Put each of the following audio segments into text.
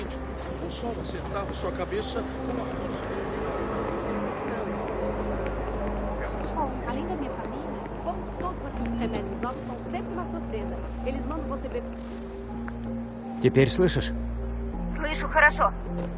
repente, o sol acertava sua cabeça com uma força de... Oh, além da minha família, como todos aqueles remédios novos são sempre uma surpresa. Eles mandam você beber... Теперь слышишь? Слышу хорошо.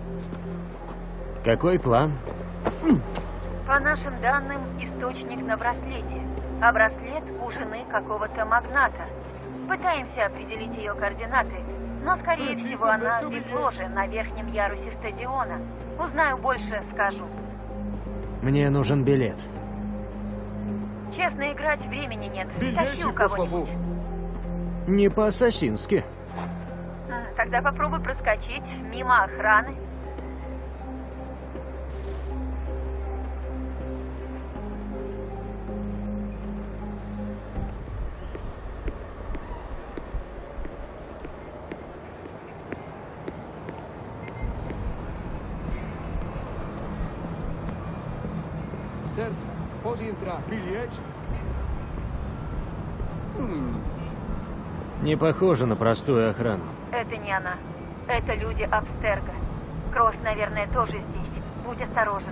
Какой план? По нашим данным, источник на браслете. А браслет у жены какого-то магната. Пытаемся определить ее координаты, но, скорее всего, она в вип-ложе на верхнем ярусе стадиона. Узнаю больше, скажу. Мне нужен билет. Честно, играть времени нет. Тащи у кого-нибудь. Не по-ассасински. Тогда попробуй проскочить мимо охраны. Certo, pode entrar. Bilhete? Не похоже на простую охрану. Это не она. Это люди Абстерго. Кросс, наверное, тоже здесь. Будь осторожен.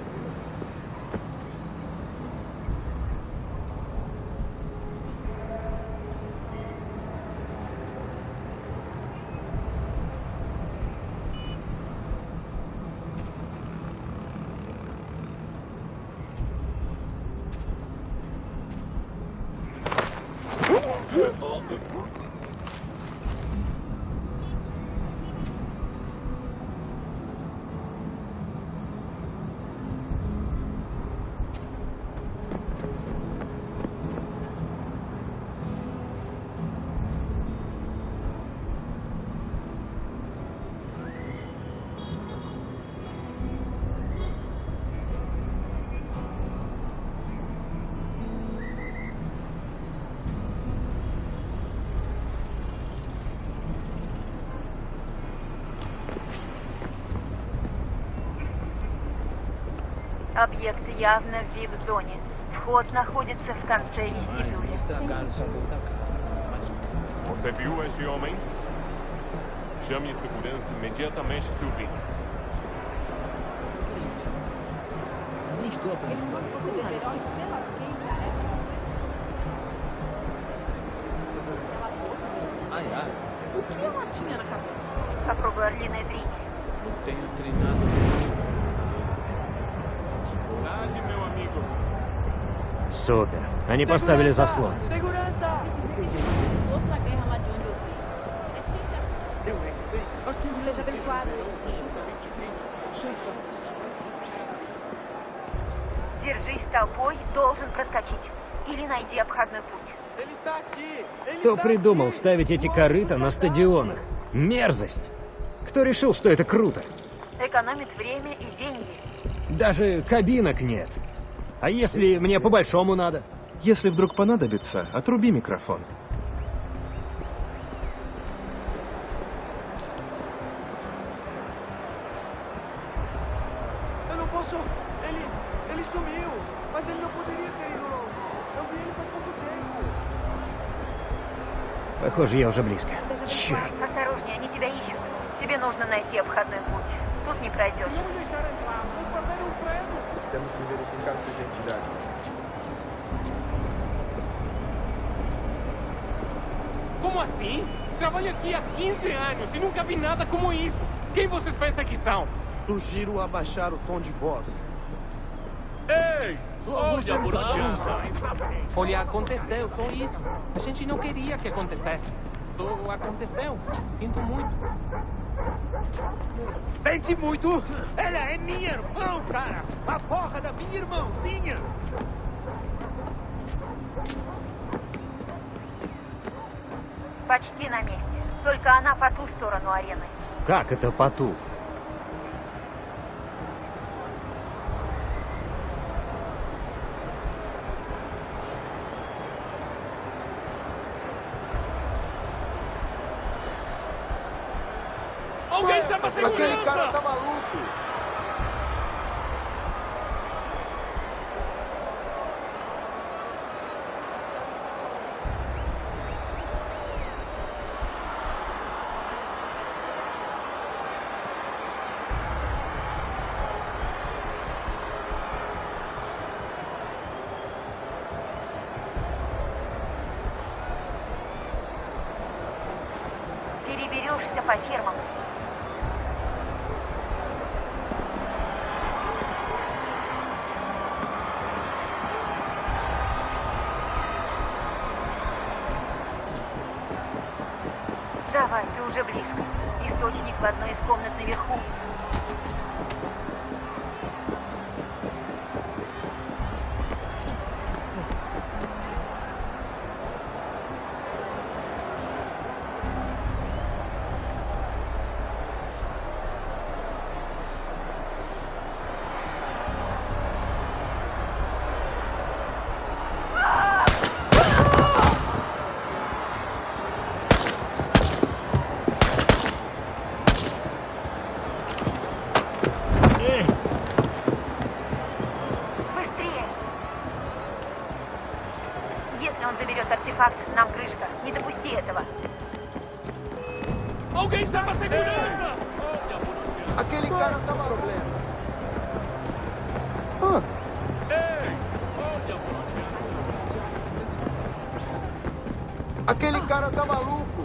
Объект явно в вип-зоне. Вход находится в конце вестибюля. Você viu esse homem? Chame a segurança imediatamente, Sylvie. Nem estou Eles aprendendo. mandam você beber óleo de sei lá o que isso é. Ai, ai. O que ela tinha na cabeça? Попробуй орлиное зрение. Eu tenho treinado. Verdade, meu amigo. Супер. Они поставили заслон. Outra guerra lá de onde eu vi. É sempre assim. Seja abençoado. Держись толпой, должен проскочить. Или найди обходной путь. Кто придумал ставить эти корыта на стадионах? Мерзость! Кто решил, что это круто? Экономит время и деньги. Даже кабинок нет. А если мне по-большому надо? Если вдруг понадобится, отруби микрофон. Eu não posso... Ele sumiu, mas ele não poderia ter ido longe. Eu vi ele faz pouco tempo. Похоже, я уже близко. Черт! Осторожнее, они тебя ищут. Тебе нужно найти обходной путь. Тут не пройдешь. Vamos deixar entrar. Vamos fazer um prego. Temos que verificar sua identidade. Como assim? Trabalho aqui há 15 anos e nunca vi nada como isso. Quem vocês pensam que são? Sugiro abaixar o tom de voz. Ei! Olha, Borodiana! Olha, aconteceu, só isso. A gente não queria que acontecesse. Só aconteceu. Sinto muito. Sente muito? Ela é minha irmã, cara! A porra da minha irmãzinha! Почти на месте. Только она по ту сторону арены. Как это по ту? Alguém chama a Aquele cara segurança! tá maluco! разбежавшихся по фермам. Давай, ты уже близко. Источник в одной из комнат наверху. Если он заберет артефакт, нам крышка. Не допусти этого. Alguém chama a segurança! Aquele cara tá maluco. А, Aquele cara tá maluco.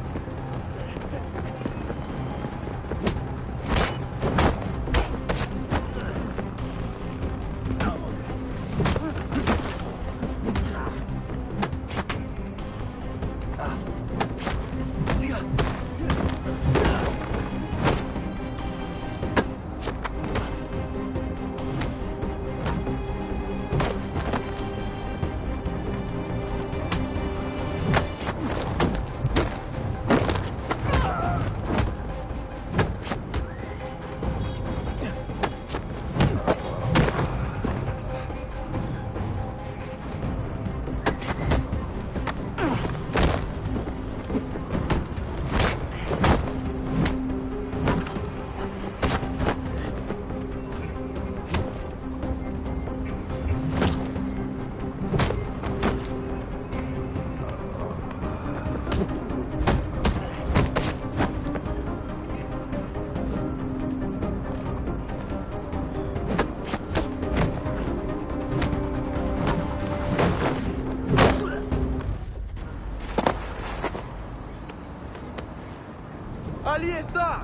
Ali está!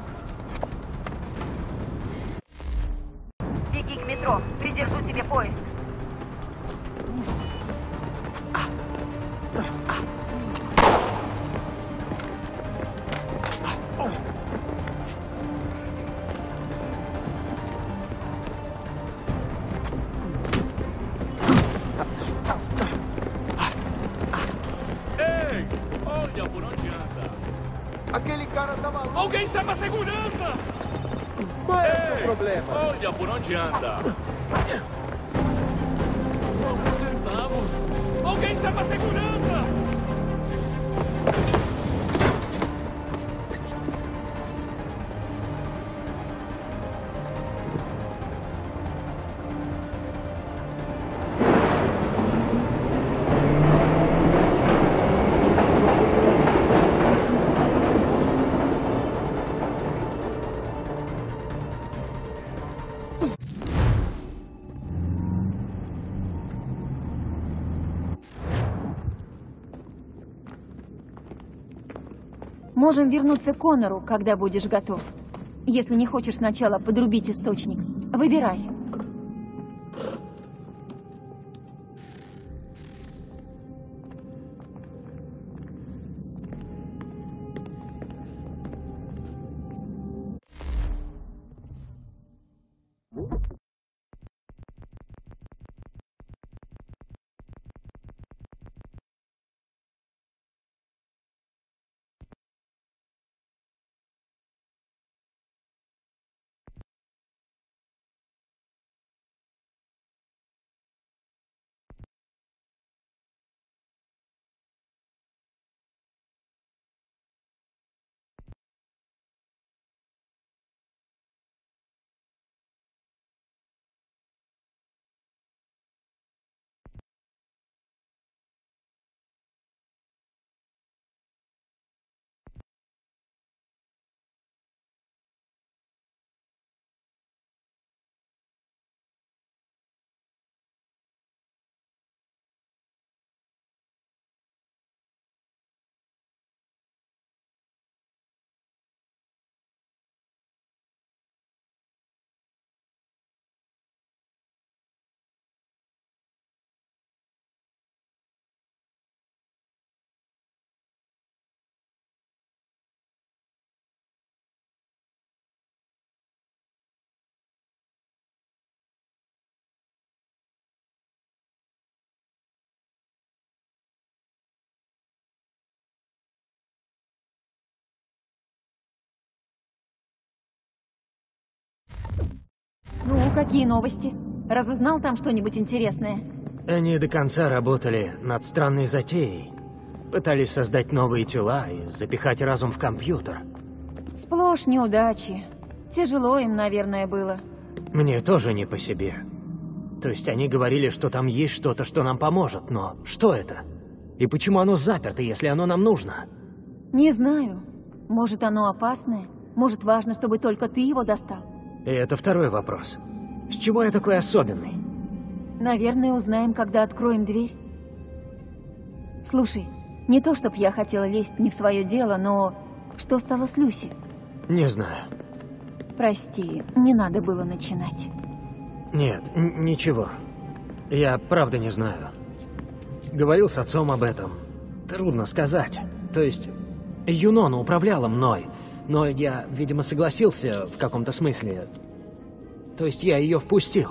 Беги к метро. Придержу тебе поезд. Ei, olha por onde anda. Aquele cara tá maluco. Alguém chama a segurança! Qual é o seu problema? Olha por onde anda. Centavos! Alguém chama a segurança! Можем вернуться к Коннору, когда будешь готов. Если не хочешь сначала подрубить источник. Выбирай. какие новости? Разузнал там что-нибудь интересное? Они до конца работали над странной затеей. Пытались создать новые тела и запихать разум в компьютер. Сплошь неудачи. Тяжело им, наверное, было. Мне тоже не по себе. То есть они говорили, что там есть что-то, что нам поможет, но что это? И почему оно заперто, если оно нам нужно? Не знаю. Может, оно опасное? Может, важно, чтобы только ты его достал? И это второй вопрос. С чего я такой особенный? Наверное, узнаем, когда откроем дверь. Слушай, не то, чтоб я хотела лезть не в свое дело, но что стало с Люси? Не знаю. Прости, не надо было начинать. Нет, ничего. Я правда не знаю. Говорил с отцом об этом. Трудно сказать. То есть, Юнона управляла мной, но я, видимо, согласился в каком-то смысле. То есть я ее впустил.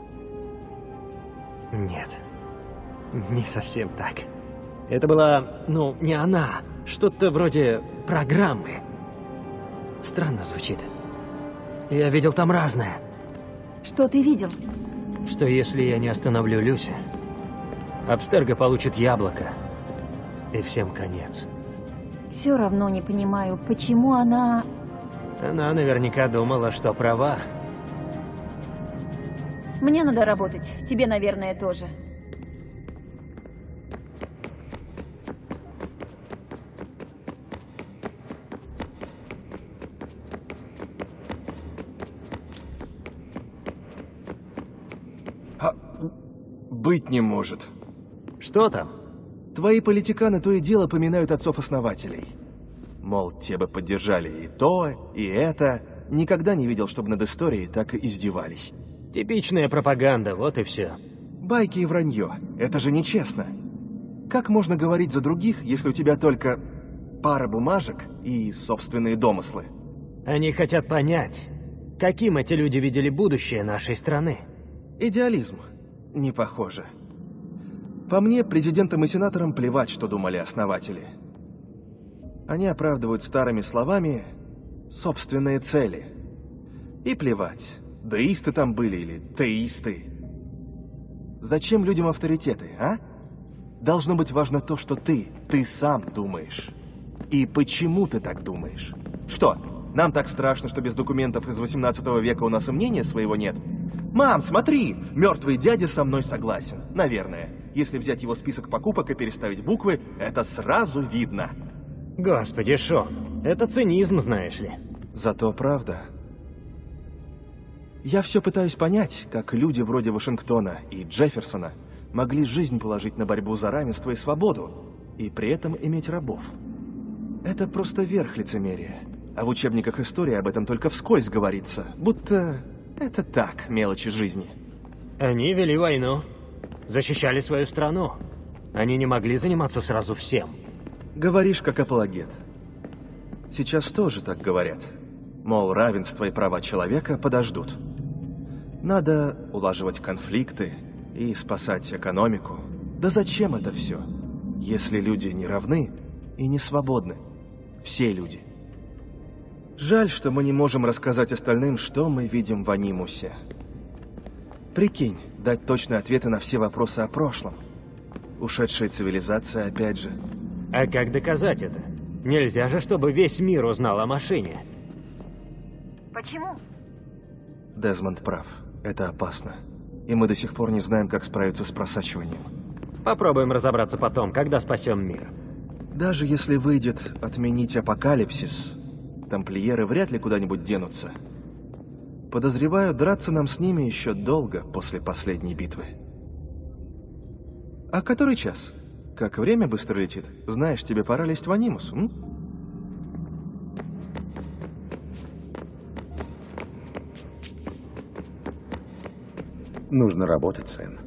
Нет, не совсем так. Это была, не она. Что-то вроде программы. Странно звучит. Я видел там разное. Что ты видел? Что если я не остановлю Люси, Абстерго получит яблоко, и всем конец. Все равно не понимаю, почему она... Она наверняка думала, что права. Мне надо работать, тебе, наверное, тоже. Быть не может. Что там? Твои политиканы то и дело поминают отцов-основателей. Мол, те бы поддержали и то, и это. Никогда не видел, чтобы над историей так и издевались. Типичная пропаганда, вот и все. Байки и вранье. Это же нечестно. Как можно говорить за других, если у тебя только пара бумажек и собственные домыслы? Они хотят понять, каким эти люди видели будущее нашей страны. Идеализм. Не похоже. По мне, президентам и сенаторам плевать, что думали основатели. Они оправдывают старыми словами собственные цели. И плевать, деисты там были или теисты. Зачем людям авторитеты, а? Должно быть важно то, что ты сам думаешь. И почему ты так думаешь? Что, нам так страшно, что без документов из 18 века у нас и мнения своего нет? Мам, смотри, мертвый дядя со мной согласен, наверное. Если взять его список покупок и переставить буквы, это сразу видно. Господи, Шон, это цинизм, знаешь ли. Зато правда. Я все пытаюсь понять, как люди вроде Вашингтона и Джефферсона могли жизнь положить на борьбу за равенство и свободу, и при этом иметь рабов. Это просто верх лицемерия. А в учебниках истории об этом только вскользь говорится, будто это так, мелочи жизни. Они вели войну, защищали свою страну. Они не могли заниматься сразу всем. Говоришь, как апологет. Сейчас тоже так говорят. Мол, равенство и права человека подождут. Надо улаживать конфликты и спасать экономику. Да зачем это все, если люди не равны и не свободны? Все люди. Жаль, что мы не можем рассказать остальным, что мы видим в анимусе. Прикинь, дать точные ответы на все вопросы о прошлом. Ушедшая цивилизация, опять же. А как доказать это? Нельзя же, чтобы весь мир узнал о машине. Почему? Дезмонд прав. Это опасно. И мы до сих пор не знаем, как справиться с просачиванием. Попробуем разобраться потом, когда спасем мир. Даже если выйдет отменить апокалипсис, тамплиеры вряд ли куда-нибудь денутся. Подозреваю, драться нам с ними еще долго после последней битвы. А который час? Как время быстро летит. Знаешь, тебе пора лезть в анимус, м? Нужно работать, сын.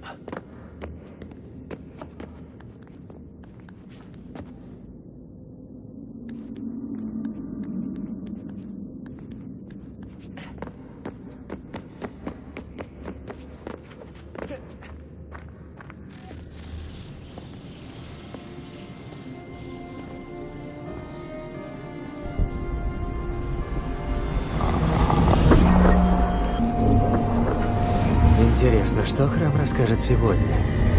Интересно, что храм расскажет сегодня?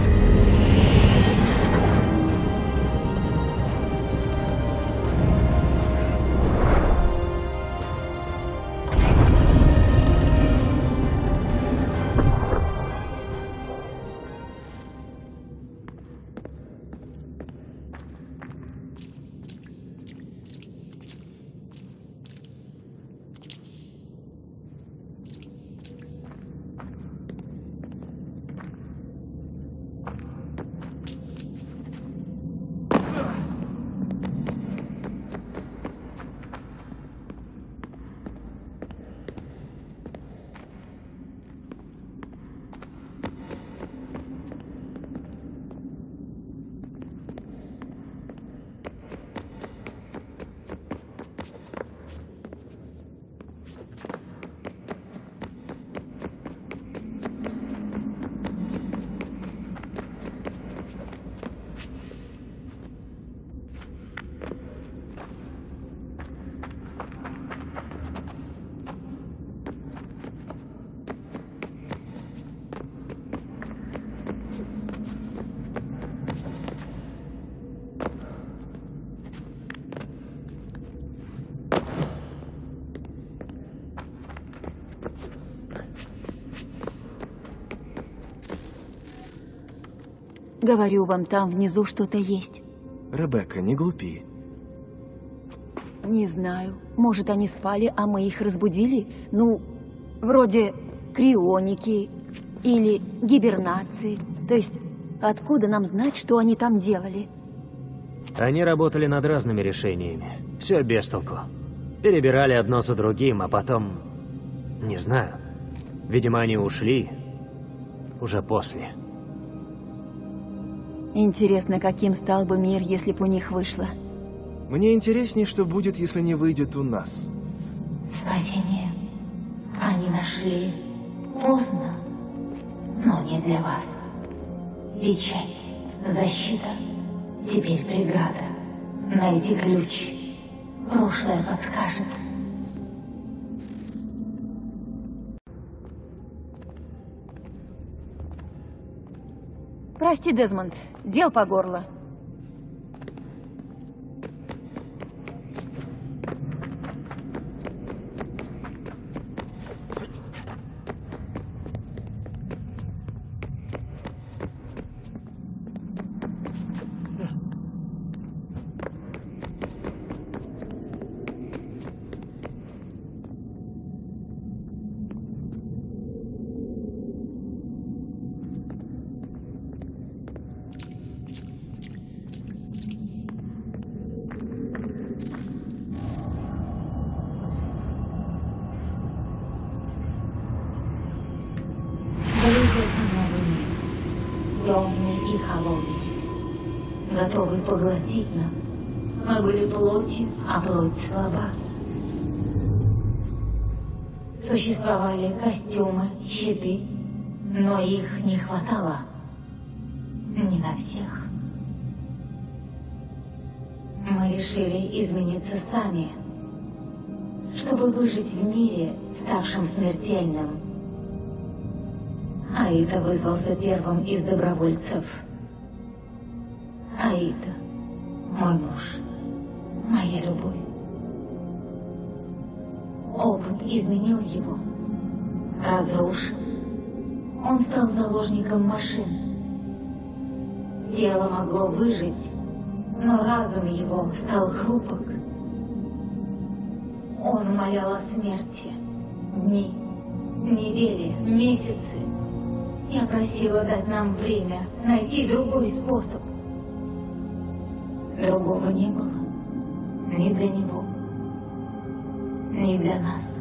Говорю вам, там внизу что-то есть. Ребекка, не глупи. Не знаю. Может, они спали, а мы их разбудили? Ну, вроде крионики или гибернации. То есть, откуда нам знать, что они там делали? Они работали над разными решениями. Все без толку. Перебирали одно за другим, а потом... Не знаю. Видимо, они ушли уже после. Интересно, каким стал бы мир, если бы у них вышло? Мне интереснее, что будет, если не выйдет у нас. Спасение они нашли поздно, но не для вас. Печать, защита, теперь преграда. Найди ключ. Прошлое подскажет. Прости, Дезмонд, дел по горло. Темный и холодный, готовый поглотить нас. Мы были плотью, а плоть слаба. Существовали костюмы, щиты, но их не хватало. Не на всех. Мы решили измениться сами, чтобы выжить в мире, ставшем смертельным. Аита вызвался первым из добровольцев. Аита, мой муж, моя любовь. Опыт изменил его, разрушил. Он стал заложником машин. Тело могло выжить, но разум его стал хрупок. Он умолял о смерти. Дни, недели, месяцы. Я просила дать нам время, найти другой способ. Другого не было. Ни для него, ни для нас.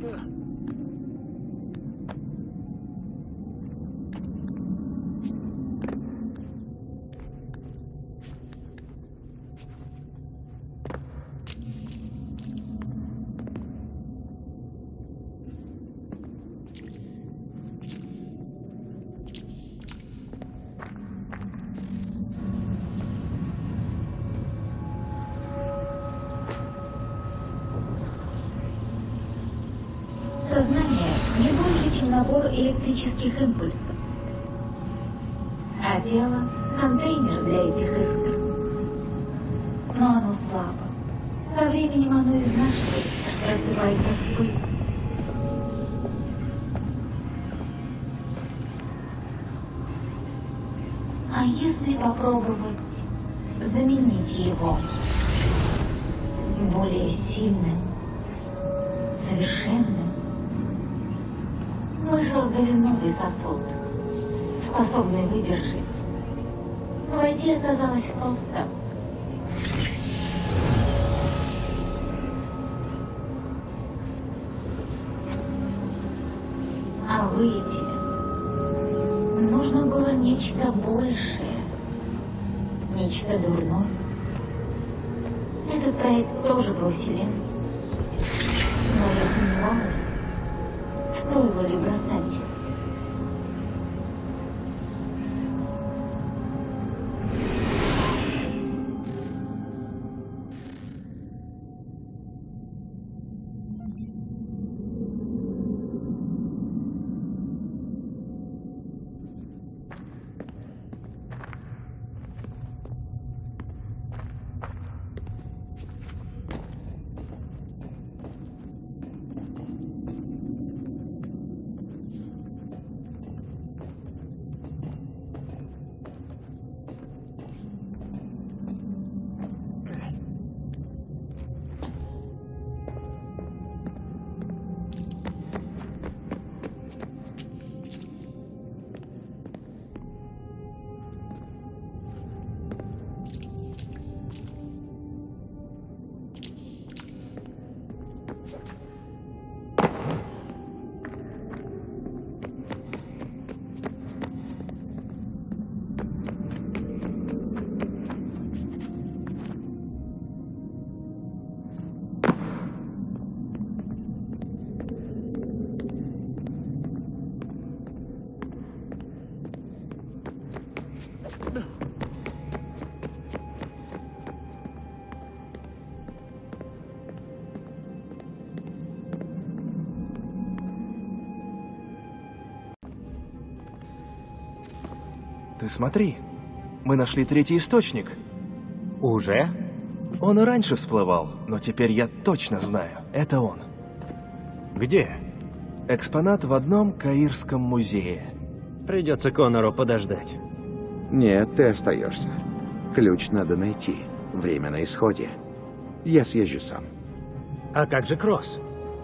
Сознание не больше, чем набор электрических импульсов. А тело — контейнер для этих искр. Но оно слабо. Со временем оно изнашивается, рассыпается в пыль. А если попробовать заменить его более сильным, совершенным? Мы создали новый сосуд, способный выдержать. Войти оказалось просто. А выйти нужно было нечто большее, нечто дурное. Этот проект тоже бросили. Но я сомневалась, стоило ли бросать. Ты смотри, мы нашли третий источник. Уже? Он и раньше всплывал, но теперь я точно знаю, это он. Где? Экспонат в одном каирском музее. Придется Коннору подождать. Нет, ты остаешься. Ключ надо найти. Время на исходе. Я съезжу сам. А как же Кросс?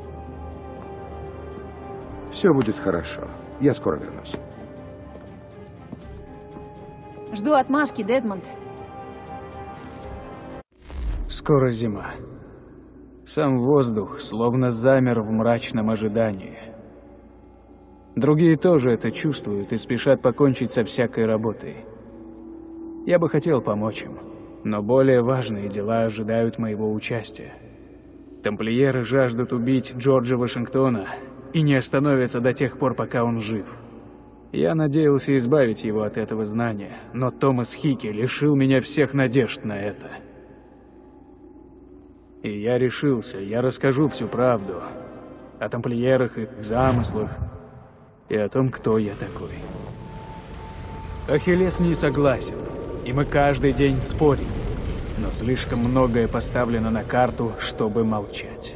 Все будет хорошо. Я скоро вернусь. Жду отмашки, Дезмонд. Скоро зима. Сам воздух словно замер в мрачном ожидании. Другие тоже это чувствуют и спешат покончить со всякой работой. Я бы хотел помочь им, но более важные дела ожидают моего участия. Тамплиеры жаждут убить Джорджа Вашингтона и не остановятся до тех пор, пока он жив. Я надеялся избавить его от этого знания, но Томас Хики лишил меня всех надежд на это. И я решился, я расскажу всю правду о тамплиерах, их замыслах и о том, кто я такой. Ахиллес не согласен, и мы каждый день спорим, но слишком многое поставлено на карту, чтобы молчать.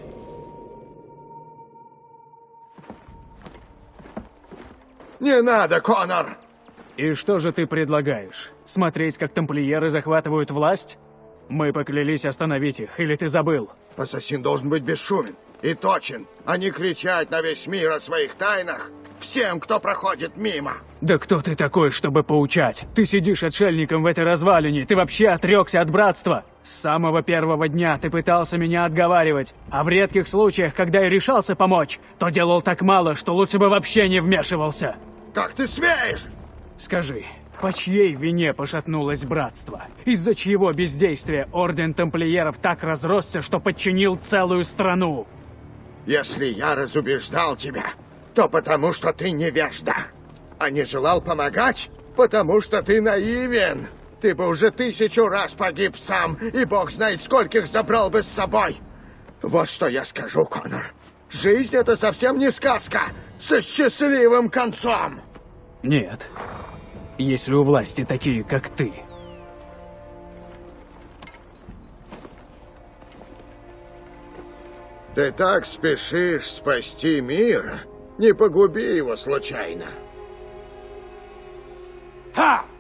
Не надо, Коннор! И что же ты предлагаешь? Смотреть, как тамплиеры захватывают власть? Мы поклялись остановить их, или ты забыл? Ассасин должен быть бесшумен и точен, а не кричать на весь мир о своих тайнах всем, кто проходит мимо. Да кто ты такой, чтобы поучать? Ты сидишь отшельником в этой развалине, ты вообще отрекся от братства. С самого первого дня ты пытался меня отговаривать, а в редких случаях, когда я решался помочь, то делал так мало, что лучше бы вообще не вмешивался. Как ты смеешь? Скажи, по чьей вине пошатнулось братство? Из-за чьего бездействия Орден Тамплиеров так разросся, что подчинил целую страну? Если я разубеждал тебя, то потому что ты невежда. А не желал помогать, потому что ты наивен. Ты бы уже 1000 раз погиб сам, и бог знает, скольких забрал бы с собой. Вот что я скажу, Конор. Жизнь — это совсем не сказка со счастливым концом. Нет. Если у власти такие, как ты. Ты так спешишь спасти мир. Не погуби его случайно. Ха!